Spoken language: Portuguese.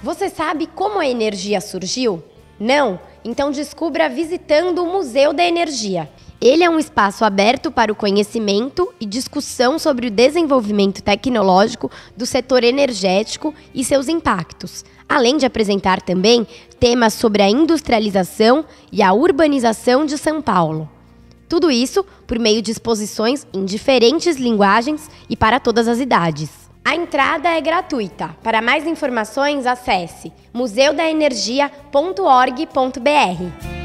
Você sabe como a energia surgiu? Não? Então descubra visitando o Museu da Energia. Ele é um espaço aberto para o conhecimento e discussão sobre o desenvolvimento tecnológico do setor energético e seus impactos, além de apresentar também temas sobre a industrialização e a urbanização de São Paulo. Tudo isso por meio de exposições em diferentes linguagens e para todas as idades. A entrada é gratuita. Para mais informações, acesse museudaenergia.org.br.